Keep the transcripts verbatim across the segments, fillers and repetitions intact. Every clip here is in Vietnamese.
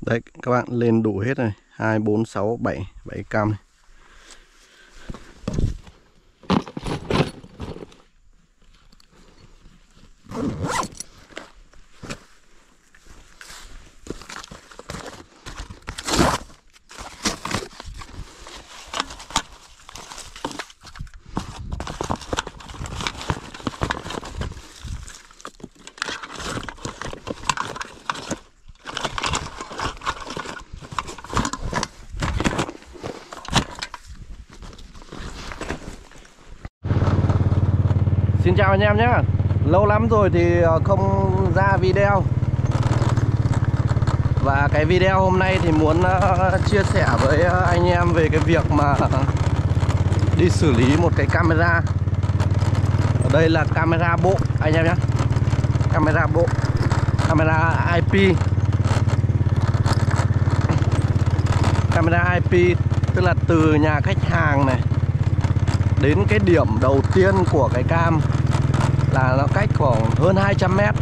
Đấy các bạn, lên đủ hết này, hai, bốn, sáu, bảy, bảy cam này. Xin chào anh em nhé. Lâu lắm rồi thì không ra video. Và cái video hôm nay thì muốn uh, chia sẻ với anh em về cái việc mà đi xử lý một cái camera. Ở đây là camera bộ anh em nhé. Camera bộ, camera i pê. Camera i pê tức là từ nhà khách hàng này đến cái điểm đầu tiên của cái cam là nó cách khoảng hơn hai trăm mét.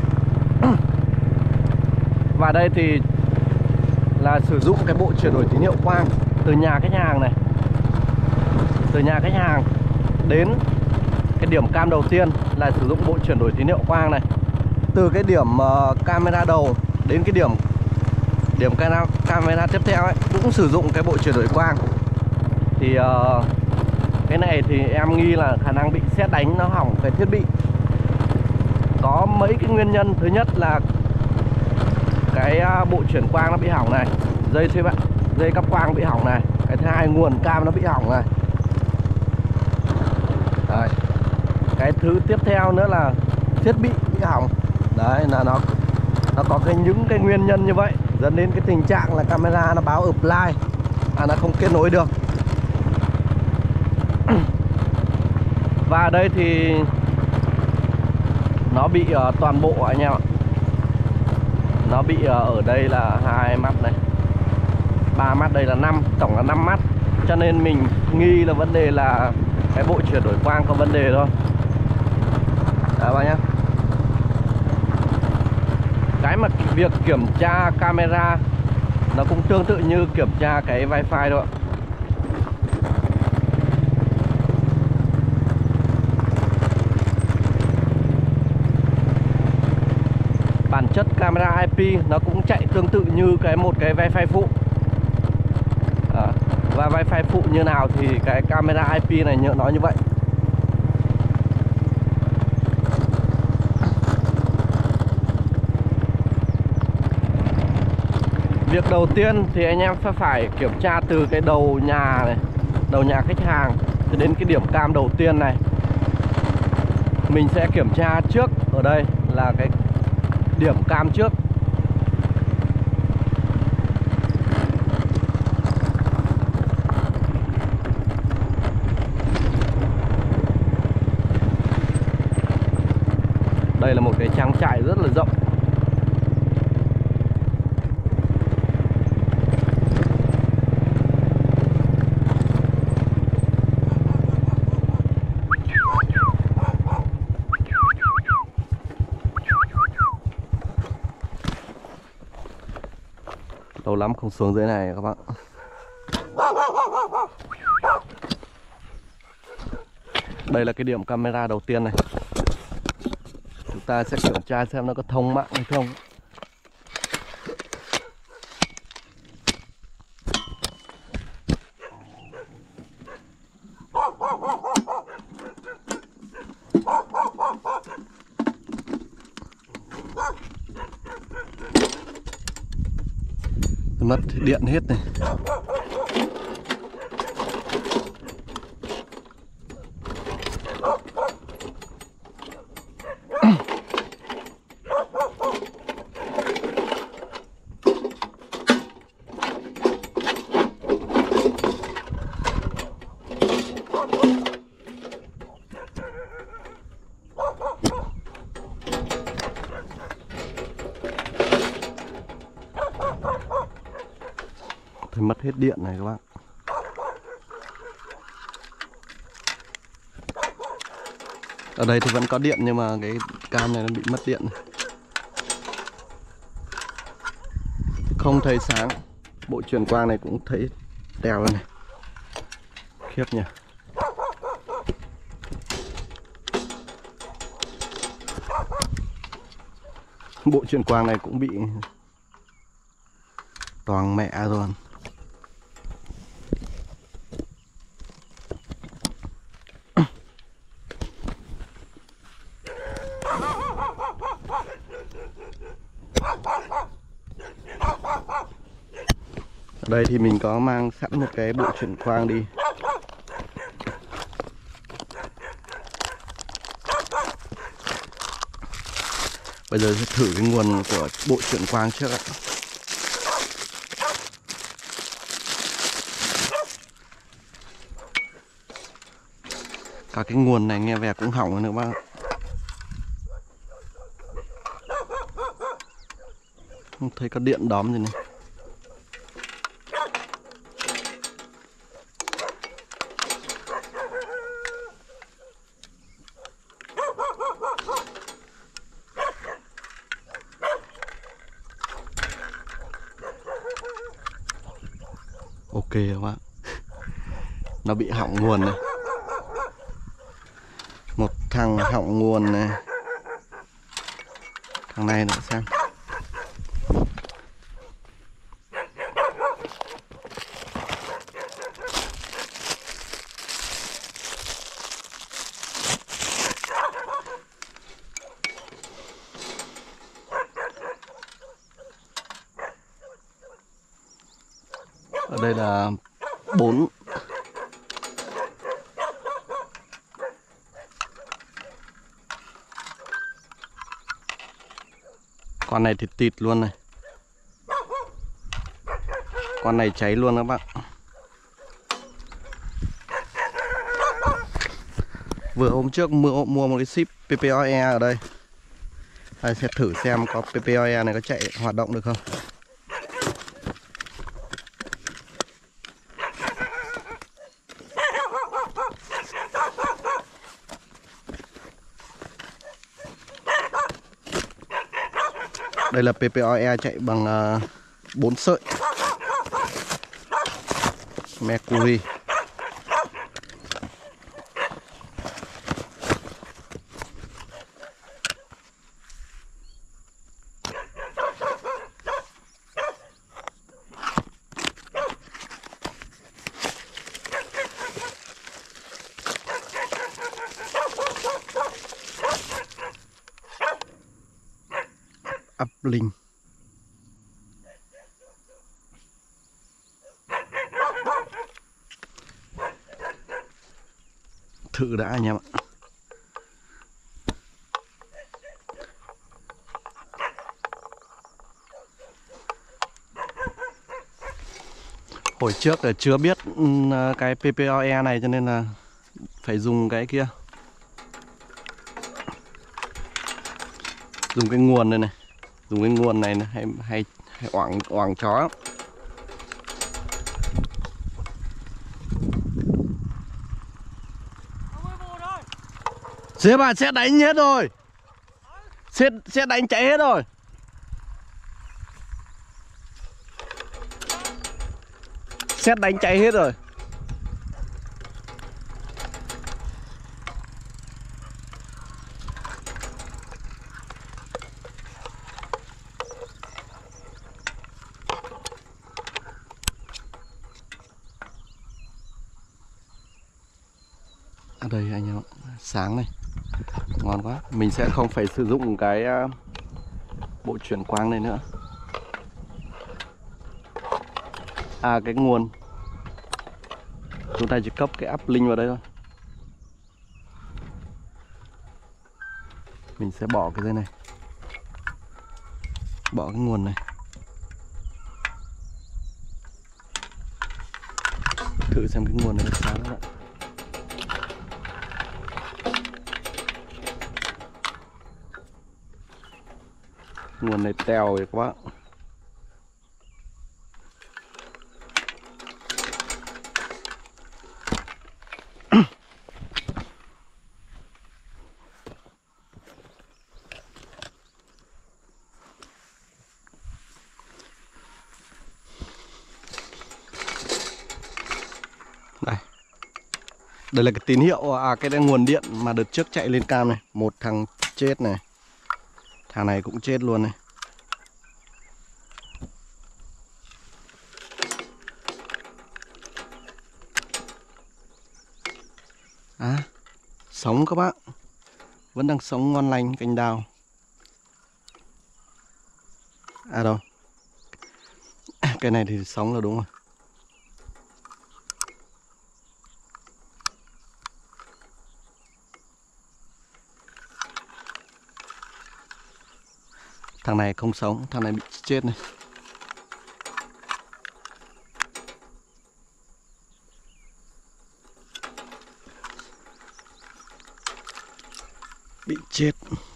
Và đây thì là sử dụng cái bộ chuyển đổi tín hiệu quang từ nhà khách hàng này, từ nhà khách hàng đến cái điểm cam đầu tiên là sử dụng bộ chuyển đổi tín hiệu quang này. Từ cái điểm uh, camera đầu đến cái điểm điểm camera, camera tiếp theo ấy cũng sử dụng cái bộ chuyển đổi quang. Thì uh, cái này thì em nghi là khả năng bị sét đánh nó hỏng cái thiết bị. Có mấy cái nguyên nhân. Thứ nhất là cái bộ chuyển quang nó bị hỏng này, dây thế bạn, dây cáp quang bị hỏng này. Cái thứ hai, nguồn cam nó bị hỏng này. Đấy. Cái thứ tiếp theo nữa là thiết bị bị hỏng. Đấy là nó nó có cái những cái nguyên nhân như vậy dẫn đến cái tình trạng là camera nó báo offline, à, nó không kết nối được. Và ở đây thì nó bị uh, toàn bộ anh em ạ. Nó bị uh, ở đây là hai mắt này, ba mắt, đây là năm, tổng là năm mắt. Cho nên mình nghi là vấn đề là cái bộ chuyển đổi quang có vấn đề thôi. Đó bạn nhé. Cái mà việc kiểm tra camera nó cũng tương tự như kiểm tra cái wifi thôi ạ. Bản chất camera i pê nó cũng chạy tương tự như cái một cái wifi phụ. À, và wifi phụ như nào thì cái camera i pê này như nó như vậy. Việc đầu tiên thì anh em phải phải kiểm tra từ cái đầu nhà này, đầu nhà khách hàng đến cái điểm cam đầu tiên này. Mình sẽ kiểm tra trước ở đây là cái điểm cam trước. Đây là một cái trang trại rất là rộng. Lâu lắm không xuống dưới này các bạn. Đây là cái điểm camera đầu tiên này. Chúng ta sẽ kiểm tra xem nó có thông mạng hay không. Mất điện hết này. Thì mất hết điện này các bạn. Ở đây thì vẫn có điện nhưng mà cái cam này nó bị mất điện này. không thấy sáng. Bộ truyền quang này cũng thấy tèo này. Khiếp nhỉ. Bộ truyền quang này cũng bị toàn mẹ rồi. Ở đây thì mình có mang sẵn một cái bộ truyền quang đi. Bây giờ sẽ thử cái nguồn của bộ truyền quang trước ạ. Cả cái nguồn này nghe vẻ cũng hỏng rồi nữa bác. Không thấy có điện đóm gì này. Ok các bạn. Nó bị hỏng nguồn này. Một thằng hỏng nguồn này. Thằng này nữa xem. Ở đây là bốn. Con này thì tịt luôn này. Con này cháy luôn các bạn. Vừa hôm trước mua, mua một cái ship pê pê o e ở đây. Đây sẽ thử xem có pê pê o e này có chạy hoạt động được không. Đây là pê pê o e chạy bằng uh, bốn sợi Mercury. Uplink. Thử đã anh em ạ. Hồi trước là chưa biết cái pê pê o e này cho nên là phải dùng cái kia. Dùng cái nguồn này này. Dùng cái nguồn này, này hay hay hay oảng oảng chó. Sếp à, sẽ đánh hết rồi. Sẽ sẽ đánh chạy hết rồi. Xét đánh chạy hết rồi. Ở đây anh em ạ, sáng này, ngon quá. Mình sẽ không phải sử dụng cái uh, bộ truyền quang này nữa. À, cái nguồn chúng ta chỉ cấp cái uplink vào đây thôi. Mình sẽ bỏ cái dây này, bỏ cái nguồn này. Thử xem cái nguồn này nó sáng không ạ. Nguồn này tèo rồi các bạn. Đây là cái tín hiệu, à cái đây nguồn điện mà đợt trước chạy lên cam này. Một thằng chết này. Thằng này cũng chết luôn này. À, sống các bác. Vẫn đang sống ngon lành cành đào. À đâu. Cái này thì sống là đúng rồi. Thằng này không sống, thằng này bị chết này. Bị chết.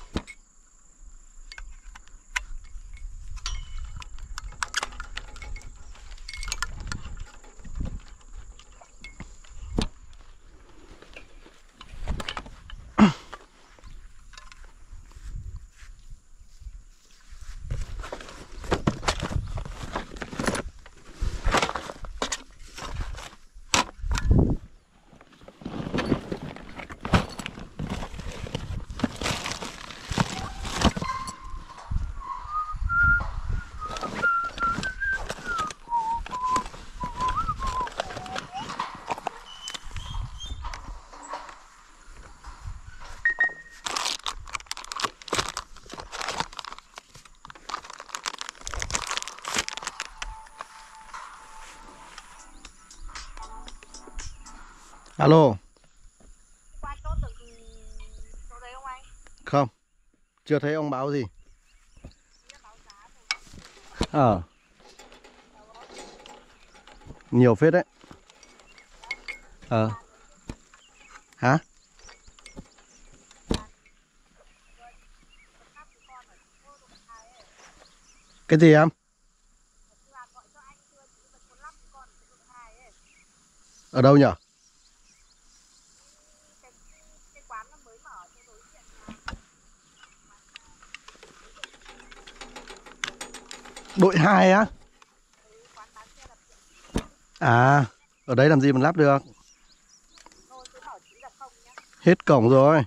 Alo. Qua chốt được chỗ đấy không anh? Không, chưa thấy ông báo gì. Ờ à, nhiều phết đấy. Ờ à. Hả? Cái gì em? Ở đâu nhỉ? Đội hai á? À, ở đấy làm gì mà lắp được? Hết cổng rồi.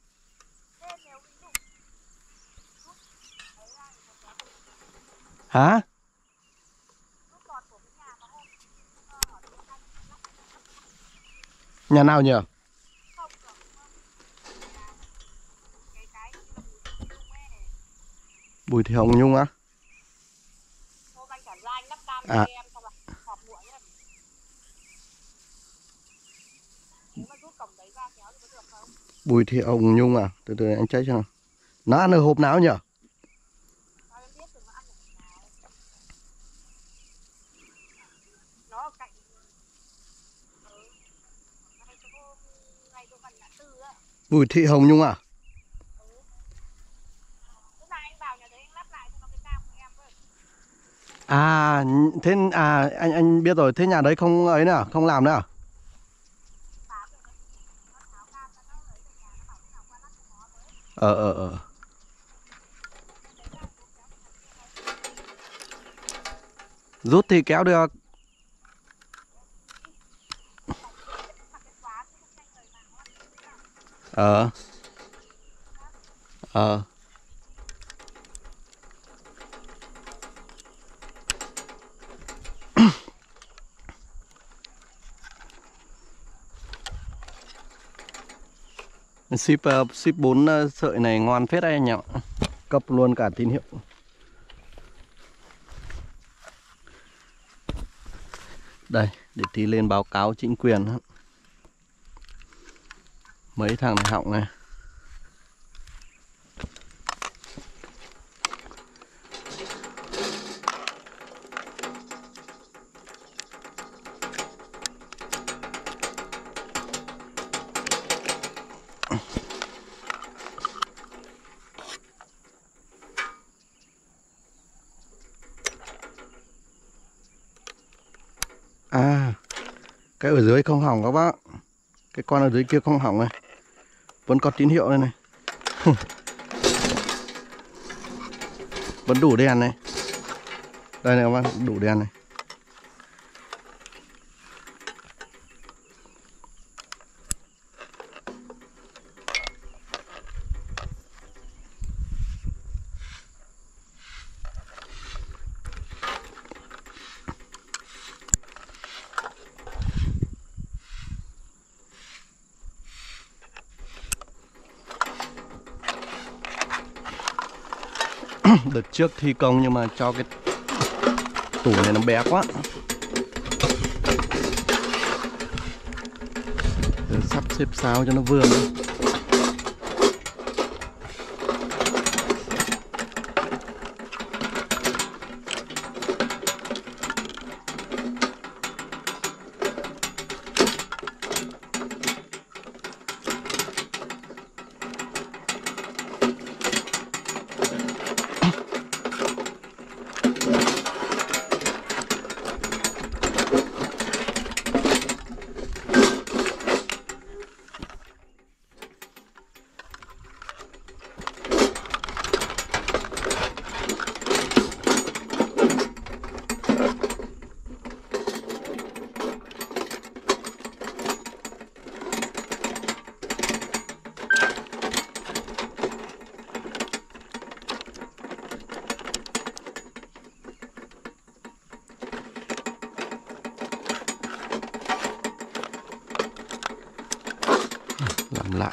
Hả? Nhà nào nhỉ? Bùi Thị Hồng Nhung á? À. Bùi Thị Hồng Nhung à? Từ từ anh check cho. Nó ăn ở hộp nào nhỉ? Bùi Thị Hồng Nhung à? À thế à anh anh biết rồi, thế nhà đấy không ấy nữa, không làm nữa à? Ờ ờ ờ. Rút thì kéo được. Ờ. Ờ. Ship uh, ship bốn uh, sợi này ngon phết đấy anh ạ. Cấp luôn cả tín hiệu. Đây, để tí lên báo cáo chính quyền. Mấy thằng này hỏng này. À, cái ở dưới không hỏng các bác. Cái con ở dưới kia không hỏng này. Vẫn có tín hiệu đây này. Vẫn đủ đèn này. Đây này các bác, đủ đèn này. Đợt trước thi công nhưng mà cho cái tủ này nó bé quá. Giờ sắp xếp sao cho nó vừa. Làm lại.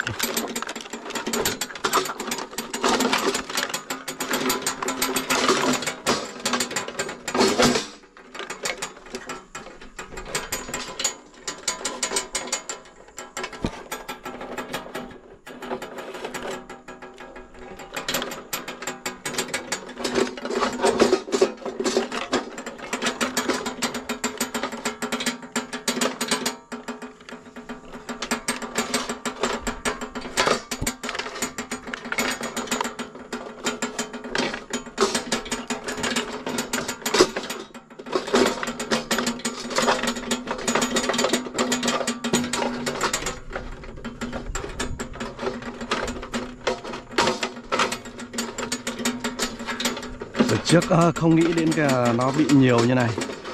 Đợt trước không nghĩ đến cái nó bị nhiều như này.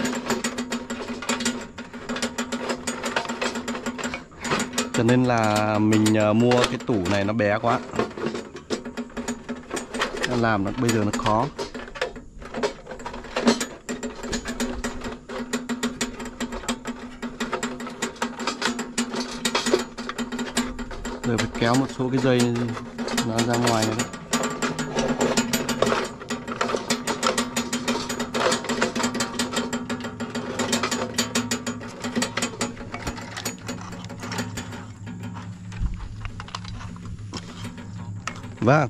Cho nên là mình mua cái tủ này nó bé quá. Làm nó bây giờ nó khó. Giờ phải kéo một số cái dây nó ra ngoài này đấy. Vâng.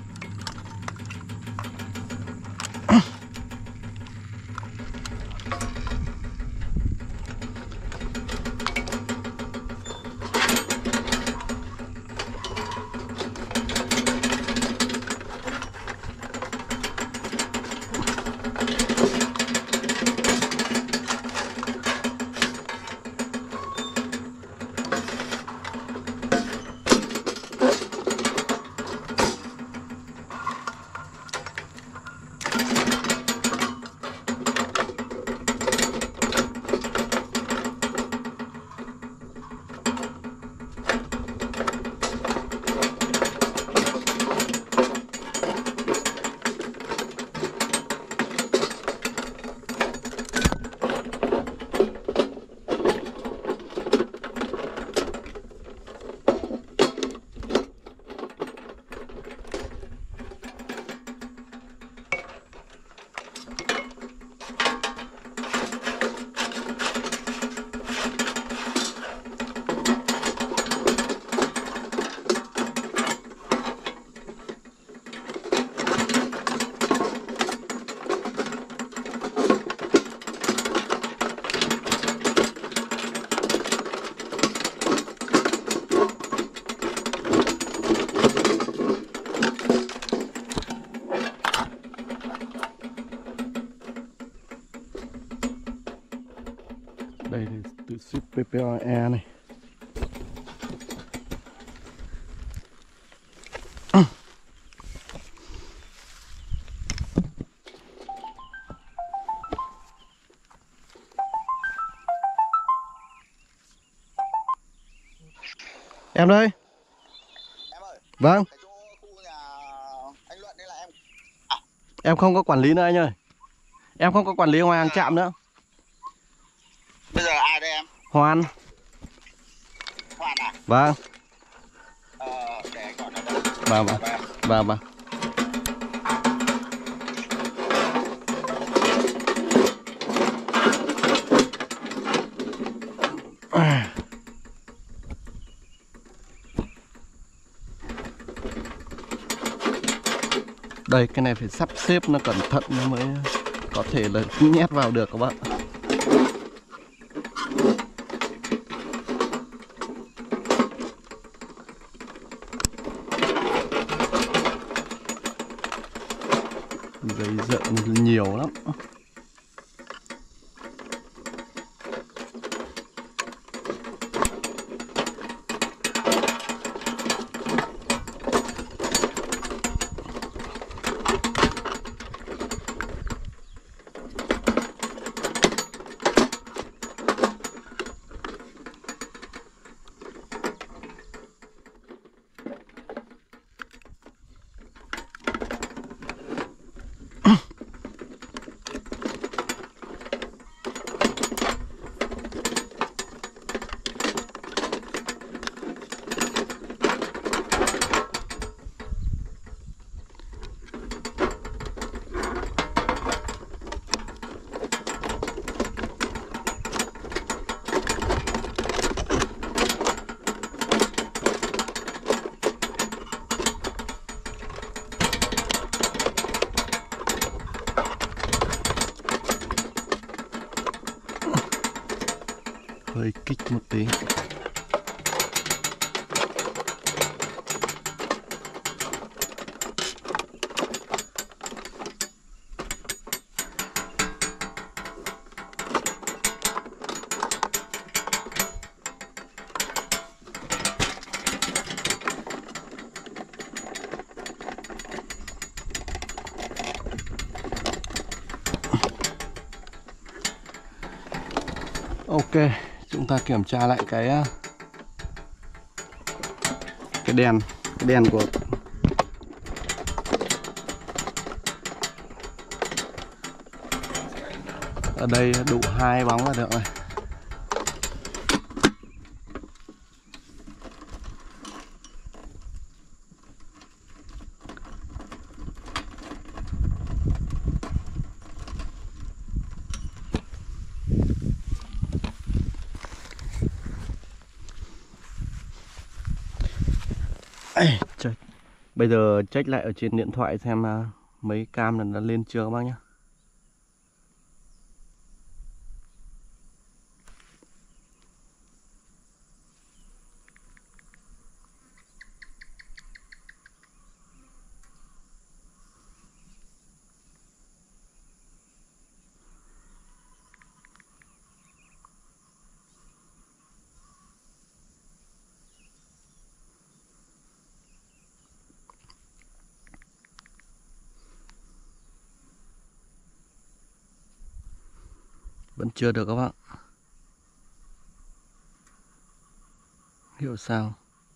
Đây thì tự ship pê pê e này. Em đây. Em ơi. Vâng. Cái chỗ khu nhà anh Luận đây là em. À. Em không có quản lý nữa anh ơi. Em không có quản lý ngoài hàng trạm nữa. Bây giờ ai đây em? Hoàn. Hoàn à? Vâng. Ờ, để anh gọi nó đây. Vâng vâng. Vâng vâng. Đây, cái này phải sắp xếp nó cẩn thận nó mới có thể là nhét vào được các bạn. Dây dợn nhiều lắm. Hơi kích một tí. Ok, chúng ta kiểm tra lại cái cái đèn, cái đèn của ở đây đủ hai bóng là được rồi. Ê, trời. Bây giờ check lại ở trên điện thoại xem uh, mấy cam là nó lên chưa các bác nhé. Vẫn chưa được các bạn. Hiểu sao?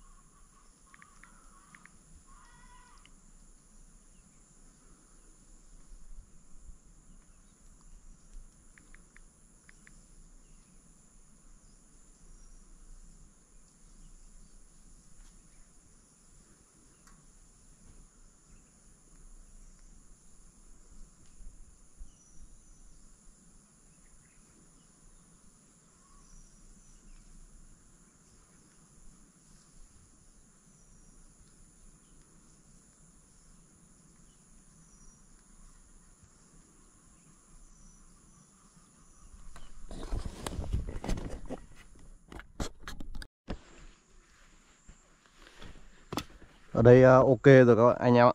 Ở đây uh, ok rồi các bạn anh em ạ.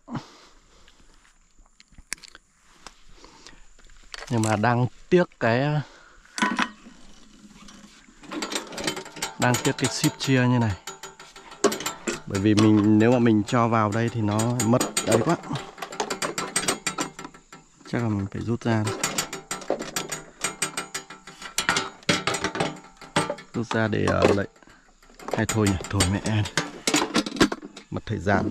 Nhưng mà đang tiếc cái đang tiếc cái ship chia như này. Bởi vì mình nếu mà mình cho vào đây thì nó mất đấy quá. Chắc là mình phải rút ra thôi. Rút ra để uh, lấy. Hay thôi nhỉ, thôi mẹ em. Mất thời gian.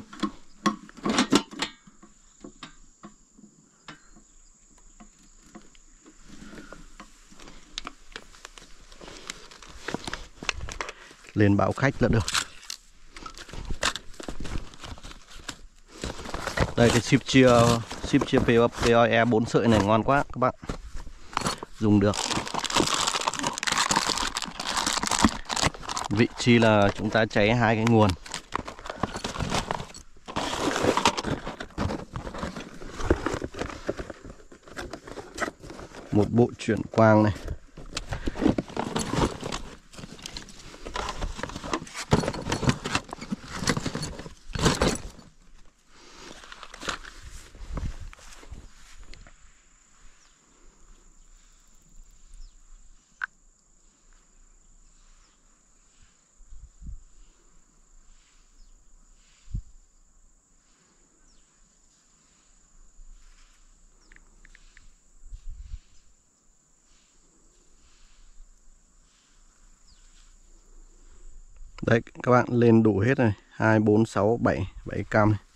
Lên báo khách là được. Đây cái ship chia ship chia pê o e bốn sợi này ngon quá các bạn. Dùng được. Vị trí là chúng ta cháy hai cái nguồn. Một bộ chuyển quang này. Đấy các bạn, lên đủ hết này, hai, bốn, sáu, bảy, bảy cam này.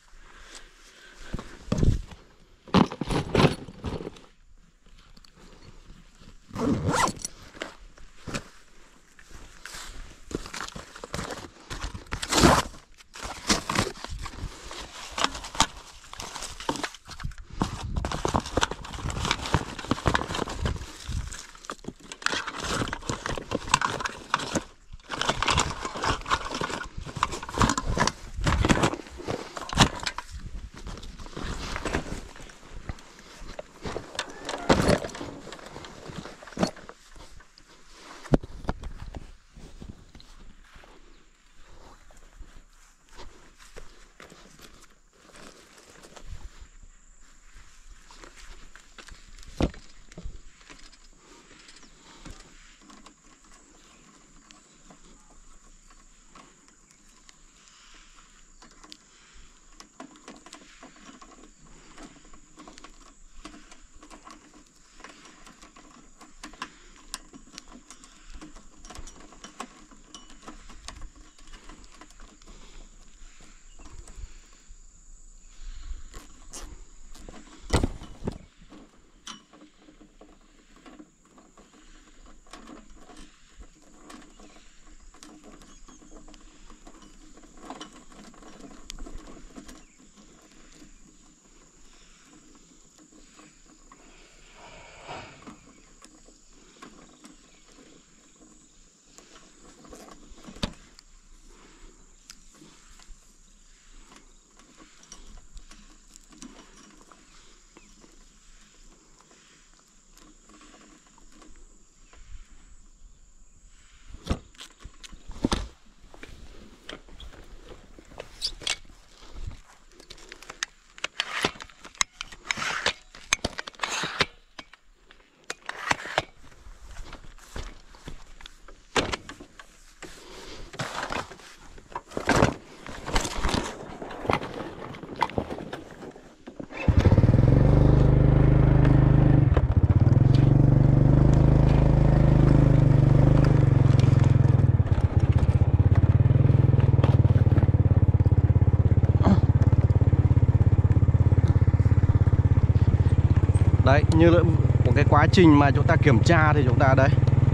Đấy, như là một cái quá trình mà chúng ta kiểm tra thì chúng ta đây,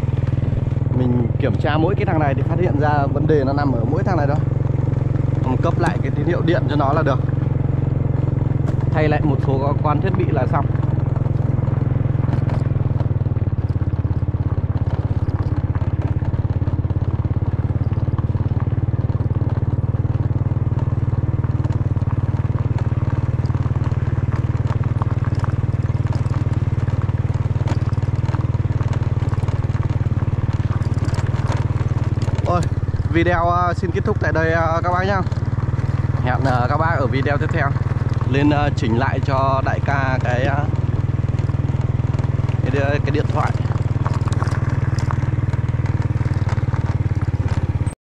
mình kiểm tra mỗi cái thằng này thì phát hiện ra vấn đề nó nằm ở mỗi thằng này thôi. Mình cấp lại cái tín hiệu điện cho nó là được, thay lại một số quan thiết bị là xong. Video uh, xin kết thúc tại đây uh, các bác nhá. Hẹn uh, các bác ở video tiếp theo. Lên uh, chỉnh lại cho đại ca cái, uh, cái cái điện thoại.